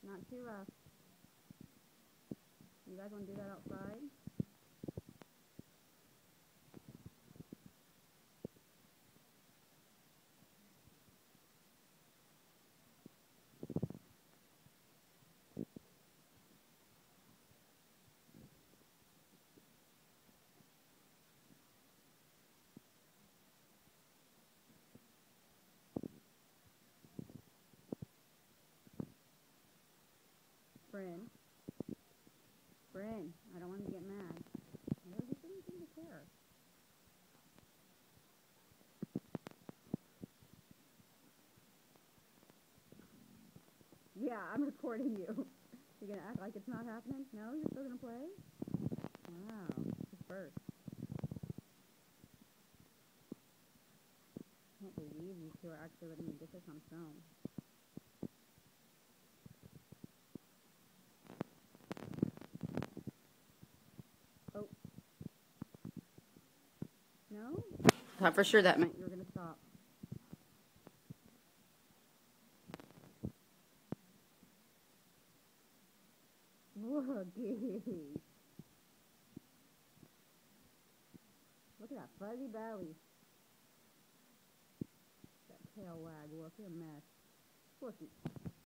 Not too rough. You guys want to do that outside? Brynn. Brynn, I don't want to get mad. No, you shouldn't seem to care. Yeah, I'm recording you. You're gonna act like it's not happening? No, you're still gonna play? Wow, it's first. Can't believe you two are actually letting me get this on film. Oh. No? I thought for sure that meant you were gonna stop. Wookie. Look at that fuzzy belly. That tail wag, look, you're a mess. Wookie.